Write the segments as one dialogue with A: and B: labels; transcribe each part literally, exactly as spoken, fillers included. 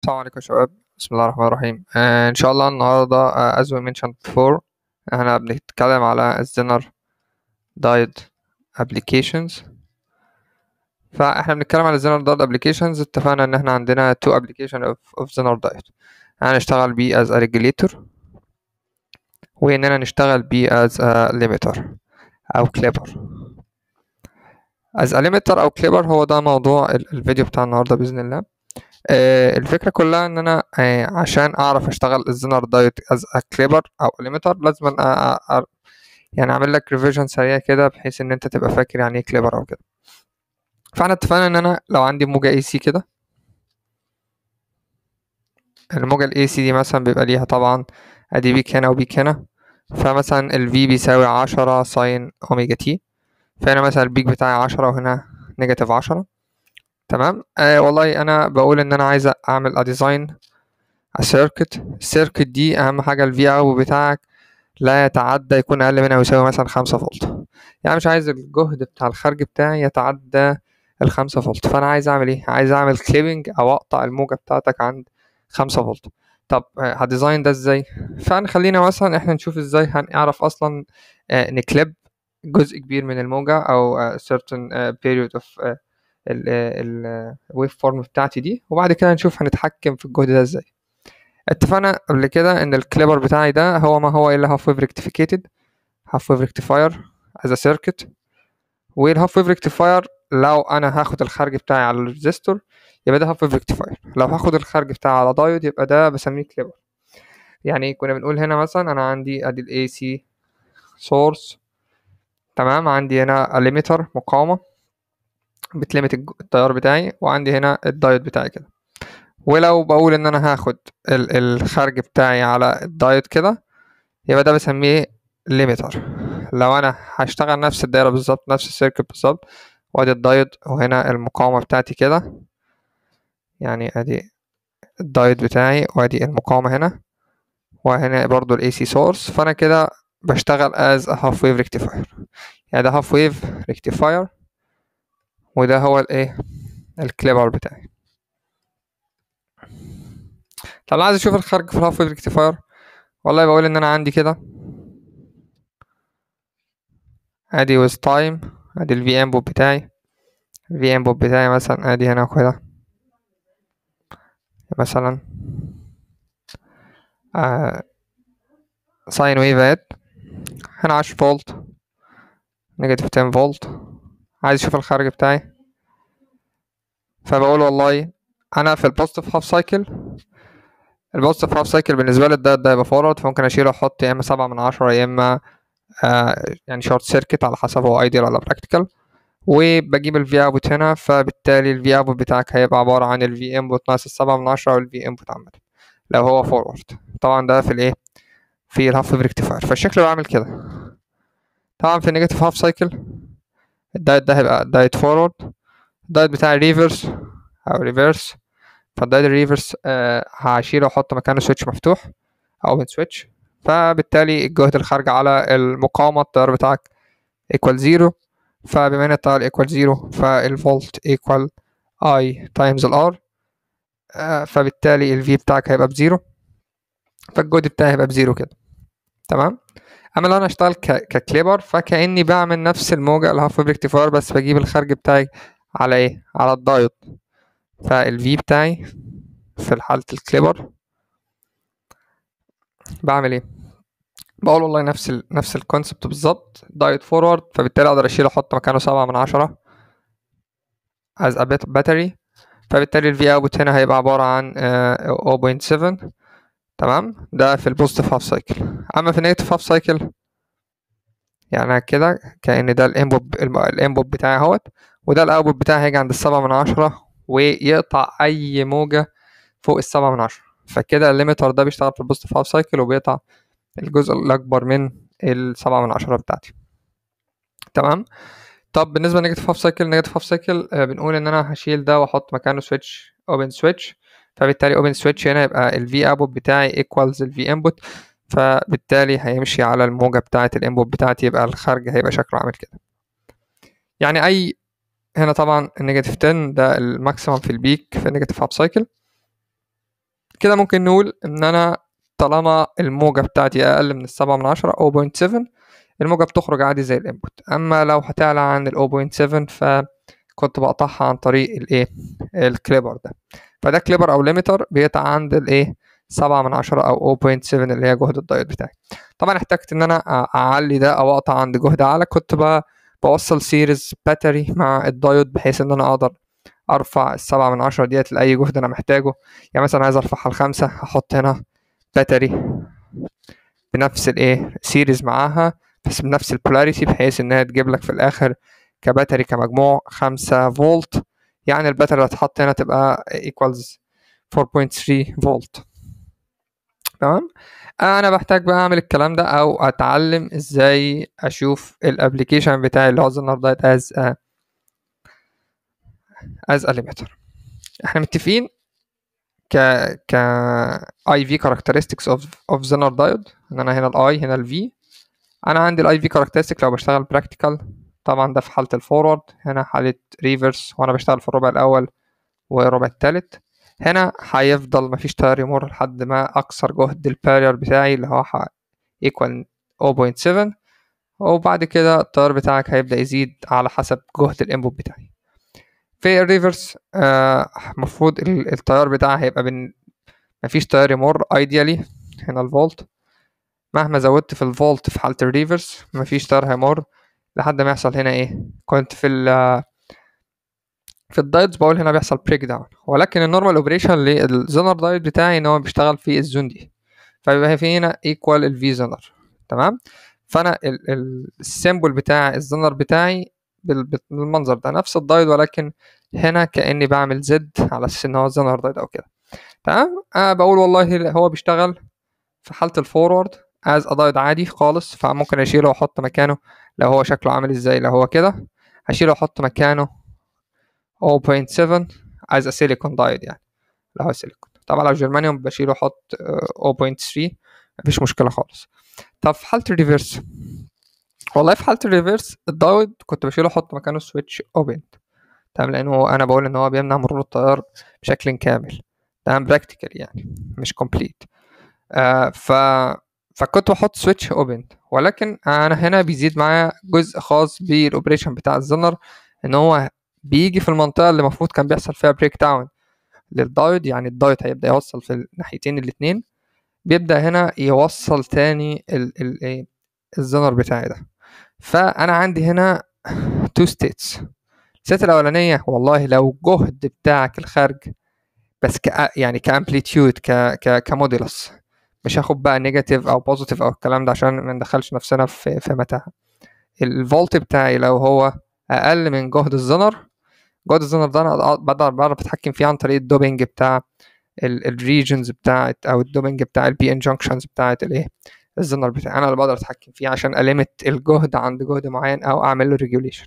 A: السلام عليكم يا شباب. بسم الله الرحمن الرحيم. آه ان شاء الله النهارده آه as we mentioned before احنا بنتكلم على الزنر دايت applications. فاحنا بنتكلم على الزنر دايت applications. اتفقنا ان احنا عندنا two application of, of زنر دايت، هنشتغل بيه as a regulator واننا نشتغل بيه as a limiter او clipper. as a limiter او clipper هو ده موضوع الفيديو بتاع النهارده باذن الله. آه الفكرة كلها ان انا آه عشان اعرف اشتغل الزنر دايت از كليبر او ليميتر لازم أ أ أ يعني اعمل لك ريفيجن سريع كده بحيث ان انت تبقى فاكر يعني ايه كليبر او كده. فاحنا اتفقنا ان انا لو عندي موجة اي سي كده، الموجة الاي سي دي مثلا بيبقى ليها طبعا ادي بيك هنا وبيك هنا، فمثلا الفي بيساوي عشرة ساين اوميجا تي، فهنا مثلا البيك بتاعي عشرة وهنا نيجاتيف عشرة. تمام. آه والله انا بقول ان انا عايز اعمل اديزاين السيركت. السيركت دي اهم حاجه الفي او بتاعك لا يتعدى يكون اقل منها ويساوي مثلا خمسة فولت، يعني مش عايز الجهد بتاع الخارج بتاعي يتعدى الخمسة فولت. فانا عايز اعمل ايه؟ عايز اعمل كليبنج او اقطع الموجه بتاعتك عند خمسة فولت. طب هديزاين ده ازاي؟ فنخلينا مثلا احنا نشوف ازاي هنعرف اصلا نكليب جزء كبير من الموجه او certain period of ال wave form بتاعتي دي، وبعد كده نشوف هنتحكم في الجهد ده ازاي. اتفقنا قبل كده ان الكليبر بتاعي ده هو ما هو الا هاف ويف ريكتيفيكيتد هاف ويف ريكتيفاير از سيركت. والهاف ويف ريكتيفاير لو انا هاخد الخارج بتاعي على الريزستور يبقى ده هاف ويف ريكتيفاير، لو هاخد الخارج بتاعي على دايود يبقى ده بسميه كليبر. يعني كنا بنقول هنا مثلا انا عندي ادي الاي سي سورس، تمام، عندي هنا ليميتر مقاومه بتليمت التيار بتاعي، وعندي هنا الدايود بتاعي كده. ولو بقول ان انا هاخد الخارج بتاعي على الدايود كده يبقى ده بسميه ليميتر. لو انا هشتغل نفس الدايره بالظبط نفس السيركت بالظبط، وادي الدايود وهنا المقاومه بتاعتي كده، يعني ادي الدايود بتاعي وادي المقاومه هنا وهنا برضو الاي سي سورس، فانا كده بشتغل as a half wave rectifier. يعني ده half wave rectifier وده هو الايه الكليبر بتاعي. طب لو عايز اشوف الخارج في الهاف ويف ريكتيفاير، والله بقول ان انا عندي كده ادي with time، ادي ال V input بتاعي، ال V input بتاعي مثلا ادي هنا كده مثلا آه ساين ويفات هنا عشرة فولت نيجاتيف عشرة فولت. عايز اشوف الخارج بتاعي، فبقول والله انا في البوزيتيف هاف سايكل، البوزيتيف هاف سايكل بالنسبه لي ده ده يبقى فورورد، فممكن اشيله واحط يا اما سبعة من عشرة يا اما آه يعني شورت سيركت على حسب هو ايديال ولا براكتيكال، وبجيب الفي اوتبوت هنا، فبالتالي الفي اوتبوت بتاعك هيبقى عباره عن الفي انبوت ناقص السبعة من عشرة او الفي انبوت عامه لو هو فورورد. طبعا ده في الايه في الهاف ويف ريكتيفاير، فالشكل بعمل كده. طبعا في النيجاتيف هاف سايكل الدايت ده هيبقى دايت فورورد، الدايت بتاع ريفرس او ريفرس، فالدايت الريفرس آه هشيله واحط مكانه سويتش مفتوح او اوبن سويتش، فبالتالي الجهد الخارج على المقاومه التيار بتاعك ايكوال زيرو، فبما ان التيار ايكوال زيرو فالفولت ايكوال اي تايمز الار، فبالتالي الفي بتاعك هيبقى بزيرو، فالجهد بتاعي هيبقى بزيرو كده. تمام. اما لو انا اشتغل ككليبر فكاني بعمل نفس الموجه الهاف ويف ريكتيفاير، بس بجيب الخارج بتاعي على ايه على الدايود، فالفي بتاعي في حاله الكليبر بعمل ايه؟ بقول والله نفس ال نفس الكونسبت بالظبط، دايود فورورد، فبالتالي اقدر اشيل احط مكانه سبعة من عشرة as a battery، فبالتالي الفي اوتبوت هنا هيبقى عباره عن صفر فاصلة سبعة. تمام. ده في البوزيتيف هاف سايكل. اما في النيجاتيف هاف سايكل يعني كده كأن ده الانبوت الانبوت بتاعي اهوت، وده الاوتبوت بتاعي هيجي عند السبعة من عشرة ويقطع اي موجة فوق السبعة من عشرة، فكده الليميتر ده بيشتغل في البوزيتيف هاف سايكل وبيقطع الجزء الاكبر من السبعة من عشرة بتاعتي. تمام. طب بالنسبة لنيجاتيف هاف سايكل، نيجاتيف هاف سايكل بنقول ان انا هشيل ده واحط مكانه سويتش اوبن سويتش، فبالتالي اوبن سويتش هنا يبقى الفي اوتبوت بتاعي ايكوالز الفي انبوت، فبالتالي هيمشي على الموجة بتاعة الانبوت بتاعتي، يبقى الخارج هيبقى شكله عامل كده. يعني اي هنا طبعا النيجاتيف عشرة ده الماكسيمم في البيك في النيجاتيف هاف سايكل، كده ممكن نقول ان انا طالما الموجة بتاعتي اقل من السبعة من عشرة أو بوينت سفن، الموجة بتخرج عادي زي الانبوت. اما لو هتعلى عن ال أو بوينت سفن فكنت بقطعها عن طريق الايه الكليبر ده. فده كليبر او ليميتر بيقطع عند الايه سبعة من عشرة او أو بوينت سفن اللي هي جهد الدايود بتاعي. طبعا احتجت ان انا اعلي ده او اقطع عند جهد اعلى، كنت بقى بوصل سيريز باتري مع الدايود بحيث ان انا اقدر ارفع السبعة من عشرة ديت لاي جهد انا محتاجه. يعني مثلا عايز ارفعها لخمسة، هحط هنا باتري بنفس الايه سيريز معاها بس بنفس البولاريتي بحيث انها تجيب لك في الاخر كباتري كمجموع خمسة فولت. يعني الباتري اللي هتحط هنا تبقى equals فور بوينت ثري فولت. تمام. انا بحتاج بقى اعمل الكلام ده او اتعلم ازاي اشوف الابليكيشن بتاعي اللي هو زنر دايت از از ا ليميتر. احنا متفقين ك ك اي في characteristics of of zener diode ان انا هنا الاي هنا الفي. انا عندي الاي في characteristic لو بشتغل براكتيكال، طبعا ده في حالة الفورورد، هنا حالة ريفرس وانا بشتغل في الربع الاول والربع التالت. هنا هيفضل مفيش تيار يمر لحد ما اكسر جهد البارير بتاعي اللي هو equal أو بوينت سفن، وبعد كده التيار بتاعك هيبدأ يزيد على حسب جهد الانبوت بتاعي. في الريفرس المفروض آه التيار بتاعها هيبقى بين مفيش تيار يمر ايديالي. هنا الفولت مهما زودت في الفولت في حالة الريفرس مفيش تيار هيمر لحد ما يحصل هنا ايه. كنت في ال في الدايتس بقول هنا بيحصل بريك داون، ولكن النورمال اوبريشن للزنر دايت بتاعي ان هو بيشتغل في الزون دي، فبيبقى في هنا ايكوال الفي زنر. تمام. فانا السيمبل بتاع الزنر بتاعي بالمنظر ده نفس الدايت، ولكن هنا كاني بعمل زد على اساس ان هو زنر دايت او كده. تمام. أه بقول والله هو بيشتغل في حاله الفورورد از ادايد عادي خالص، فممكن اشيله واحط مكانه لو هو شكله عامل ازاي. لو هو كده هشيله واحط مكانه أو بوينت سفن از ا سيليكون دايد، يعني لو هو سيليكون. طبعا لو جرمانيوم بشيله واحط أو بوينت ثري مفيش مشكله خالص. طب في حاله الريفرس، والله في حاله الريفرس الدايود كنت بشيله احط مكانه سويتش اوبن. تمام. لانه انا بقول ان هو بيمنع مرور التيار بشكل كامل. تمام. براكتيكال يعني مش كومبليت. آه ف فكنت بحط سويتش اوبن، ولكن انا هنا بيزيد معايا جزء خاص بالاوبريشن بتاع الزنر، ان هو بيجي في المنطقه اللي المفروض كان بيحصل فيها بريك داون للدايود. يعني الدايود هيبدا يوصل في الناحيتين الاثنين، بيبدا هنا يوصل تاني ال ال الزنر بتاعي ده. فانا عندي هنا تو ستيتس. الستيت الاولانيه والله لو الجهد بتاعك الخارج بس ك يعني كامبليتيود ك ك كموديلس، مش هاخد بقى نيجاتيف او بوزيتيف او الكلام ده عشان ما ندخلش نفسنا في في متاهه. الفولت بتاعي لو هو اقل من جهد الزنر، جهد الزنر ده انا بقدر بعرف اتحكم فيه عن طريق الدوبينج بتاع الريجنز بتاعت او الدوبينج بتاع البي ان جانكشنز بتاعت الايه الزنر بتاعي، انا اللي بقدر اتحكم فيه عشان المت الجهد عند جهد معين او اعمل له ريجوليشن.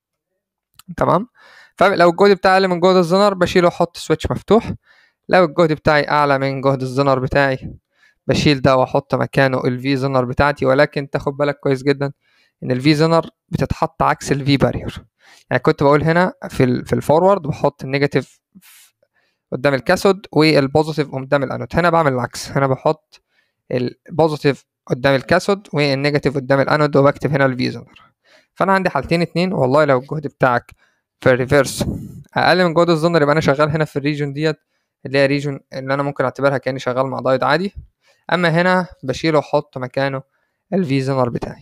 A: تمام. فلو الجهد بتاعي اقل من جهد الزنر بشيله واحط سويتش مفتوح. لو الجهد بتاعي اعلى من جهد الزنر بتاعي بشيل ده واحط مكانه الفي زنر بتاعتي. ولكن تاخد بالك كويس جدا ان الفي زنر بتتحط عكس الفي بارير. يعني كنت بقول هنا في ال في الفورورد بحط النيجاتيف قدام الكاثود والبوزيتيف قدام الانود، هنا بعمل العكس، هنا بحط البوزيتيف قدام الكاثود والنيجاتيف قدام الانود وبكتب هنا الفي زنر. فانا عندي حالتين اتنين. والله لو الجهد بتاعك في الريفرس اقل من جهد الزنر يبقى انا شغال هنا في الريجون ديت اللي هي ريجون اللي انا ممكن اعتبرها كاني شغال مع دايود عادي. اما هنا بشيله واحط مكانه الفي زنر بتاعي.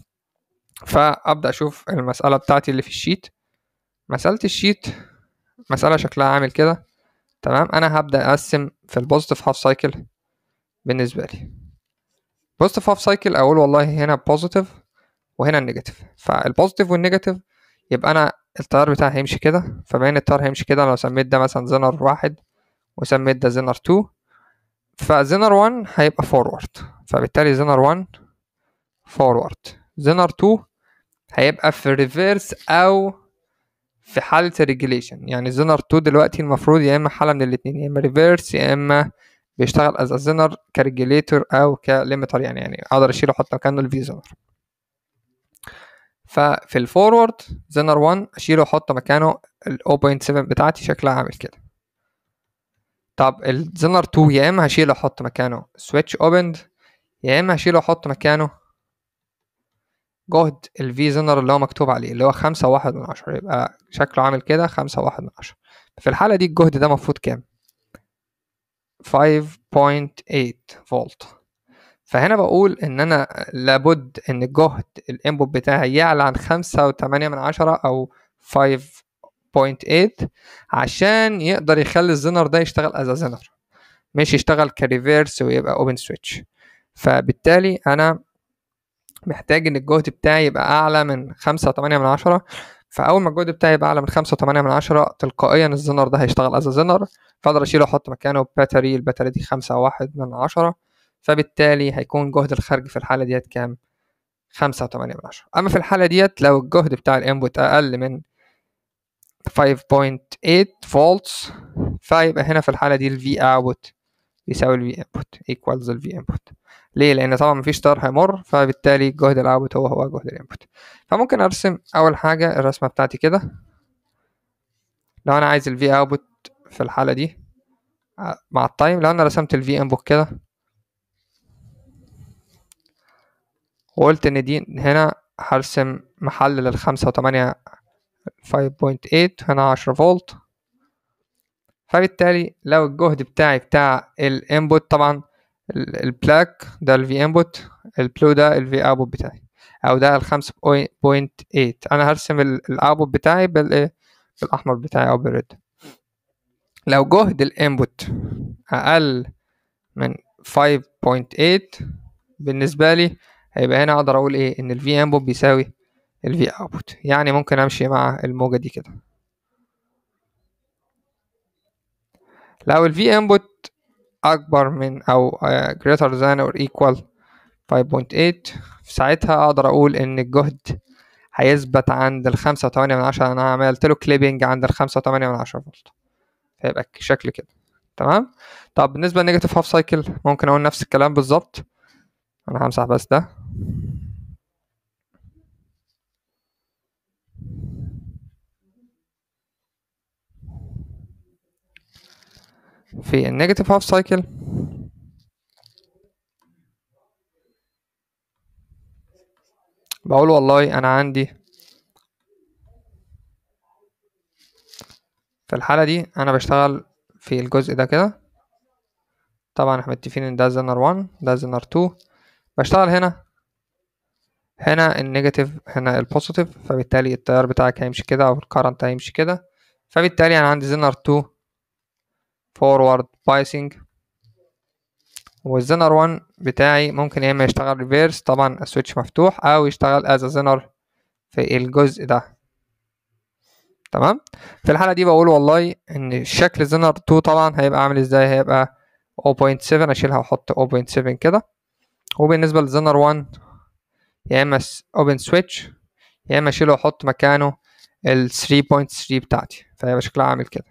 A: فابدا اشوف المساله بتاعتي اللي في الشيت. مساله الشيت مساله شكلها عامل كده. تمام. انا هبدا اقسم في البوزيتيف هاف سايكل. بالنسبه لي بوزيتيف هاف سايكل اقول والله هنا بوزيتيف وهنا النيجاتيف. فالبوزيتيف والنيجاتيف يبقى انا التيار بتاعي هيمشي كده، فبما ان التيار هيمشي كده لو سميت ده مثلا زنر واحد وسميت ده زنر اتنين، فزنر واحد هيبقى فورورد، فبالتالي زنر واحد فورورد. زنر اتنين هيبقى في ريفيرس او في حالة الريجوليشن. يعني زنر اتنين دلوقتي المفروض يا اما حالة من الاتنين، يا اما ريفيرس يا اما بيشتغل از زنر كريجوليتور او كليميتر، يعني يعني اقدر اشيله احط مكانه الفي زنر. ففي الفورورد زنر واحد اشيله واحط مكانه ال أو بوينت سفن بتاعتي شكلها عامل كده. طب الزنر اتنين يا اما هشيله احط مكانه switch opened، يا اما هشيله احط مكانه جهد الفي زنر اللي هو مكتوب عليه اللي هو خمسة واحد من عشرة، يبقى شكله عامل كده خمسة واحد من عشرة. في الحالة دي الجهد ده مفروض كام؟ خمسة فاصلة تمانية فولت. فهنا بقول ان انا لابد ان الجهد الانبوت بتاعي يعلى عن خمسة وتمانية من عشرة او خمسة فاصلة تمانية عشان يقدر يخلي الزنر ده يشتغل از زنر، مش يشتغل كريفيرس ويبقى اوبن سويتش. فبالتالي انا محتاج ان الجهد بتاعي يبقى اعلى من خمسة وتمانية من عشرة. فاول ما الجهد بتاعي يبقى اعلى من خمسة وتمانية من عشرة تلقائيا الزنر ده هيشتغل از زنر، فاقدر اشيله واحط مكانه باتري، الباتري دي خمسة واحد من عشرة، فبالتالي هيكون جهد الخارج في الحالة ديت كام؟ خمسة وتمانية من عشرة. اما في الحالة ديت لو الجهد بتاع الانبوت اقل من خمسة فاصلة تمانية فولتس، فيبقى هنا في الحالة دي ال V output يساوي ال V input equals ال V input. ليه؟ لأن طبعا مفيش تيار هيمر، فبالتالي جهد الأوتبوت هو هو جهد الانبوت. فممكن أرسم أول حاجة الرسمة بتاعتي كده. لو أنا عايز ال V output في الحالة دي مع التايم، لو أنا رسمت ال V input كده وقلت إن دي هنا هرسم محل لل خمسة وتمانية خمسة فاصلة تمانية، هنا عشرة فولت. فبالتالي لو الجهد بتاعي بتاع الانبوت، طبعا البلاك ده ال V input، البلو ده ال V output بتاعي، او ده ال خمسة فاصلة تمانية. انا هرسم الاوتبوت بتاعي بالايه، بالاحمر بتاعي او بالريد. لو جهد الانبوت اقل من خمسة فاصلة تمانية بالنسبه لي، هيبقى هنا اقدر اقول ايه، ان ال V input بيساوي ال V output. يعني ممكن امشي مع الموجه دي كده. لو ال V input اكبر من او greater than or equal خمسة فاصلة تمانية، في ساعتها اقدر اقول ان الجهد هيثبت عند ال خمسة وتمانية من عشرة. انا عملت له كليبنج عند ال خمسة وتمانية من عشرة فولت، فيبقى شكل كده. تمام. طب بالنسبه لنيجاتيف هاف سايكل ممكن اقول نفس الكلام بالظبط. انا همسح بس ده. في النيجاتيف هاف سايكل بقول والله انا عندي في الحاله دي انا بشتغل في الجزء ده كده. طبعا احنا متفقين ان ده زنر واحد ده زنر اتنين. بشتغل هنا هنا النيجاتيف هنا البوزيتيف، فبالتالي التيار بتاعك هيمشي كده او الكارنت هيمشي كده. فبالتالي انا عندي زنر اتنين فورورد بايسنج، والزنر واحد بتاعي ممكن يا اما يشتغل ريفيرس، طبعا السويتش مفتوح، او يشتغل از زنر في الجزء ده. تمام. في الحاله دي بقول والله ان شكل زنر اتنين طبعا هيبقى عامل ازاي، هيبقى صفر فاصلة سبعة، اشيلها واحط صفر فاصلة سبعة كده. وبالنسبه للزنر واحد يا اما اوبن سويتش، يا اما اشيله واحط مكانه ال تلاتة فاصلة تلاتة بتاعتي، فهيبقى شكلها عامل كده.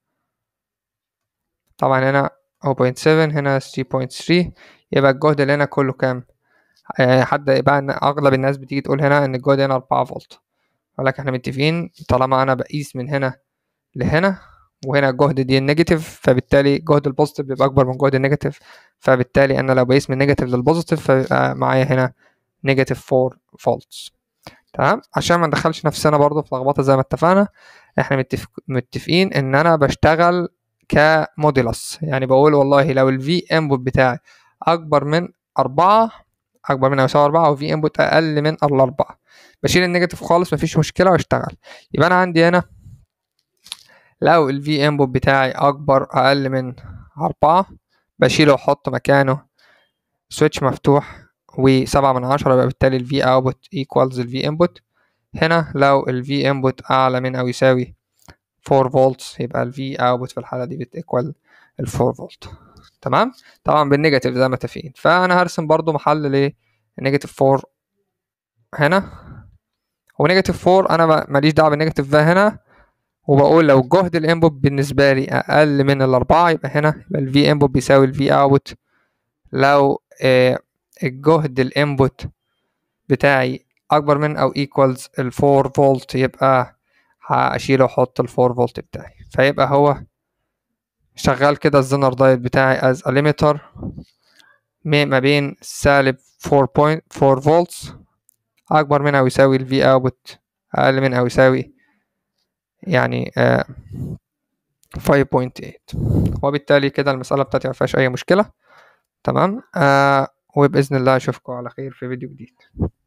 A: طبعا هنا صفر فاصلة سبعة هنا تلاتة فاصلة تلاتة، يبقى الجهد اللي هنا كله كام؟ حد بقى ان اغلب الناس بتيجي تقول هنا ان الجهد هنا أربعة فولت، ولكن احنا متفقين طالما انا بقيس من هنا لهنا وهنا الجهد دي النيجاتيف، فبالتالي جهد البوزيتيف بيبقى اكبر من جهد النيجاتيف. فبالتالي انا لو بقيس من نيجاتيف للبوزيتيف فبيبقى معايا هنا نيجاتيف أربعة فولتس. تمام. عشان ما ندخلش نفسنا برضه في لخبطه زي ما اتفقنا، احنا متفق... متفقين ان انا بشتغل كموديلس. يعني بقول والله لو الفي انبوت بتاعي اكبر من أربعة، اكبر من او يساوي أربعة، وفي انبوت اقل من الأربعة، بشيل النيجاتيف خالص مفيش مشكله واشتغل. يبقى انا عندي هنا لو الفي انبوت بتاعي اكبر اقل من أربعة، بشيله واحط مكانه سويتش مفتوح وسبعة من عشرة، يبقى بالتالي الفي اوتبوت equals الفي انبوت. هنا لو الفي انبوت اعلى من او يساوي أربعة فولت، يبقى الفي اوتبوت في الحاله دي بتيكوال ال أربعة فولت. تمام. طبعا بالنيجاتيف زي ما متفقين. فانا هرسم برضو محل للنيجاتيف أربعة هنا ونيجاتيف أربعة. انا ماليش دعوه بالنيجاتيف ده هنا، وبقول لو جهد الانبوت بالنسبه لي اقل من الأربعة، يبقى هنا يبقى الفي انبوت بيساوي الفي اوتبوت. لو آه الجهد الانبوت بتاعي اكبر من او equals ال أربعة فولت، يبقى هشيله واحط ال أربعة فولت بتاعي، فيبقى هو شغال كده الزنر دايت بتاعي as a limiter ما بين سالب four point four volts أكبر من أو يساوي ال V output أقل من أو يساوي يعني آه five point eight. وبالتالي كده المسألة بتاعتي مفيهاش أي مشكلة. تمام. آه وبإذن الله أشوفكم على خير في فيديو جديد.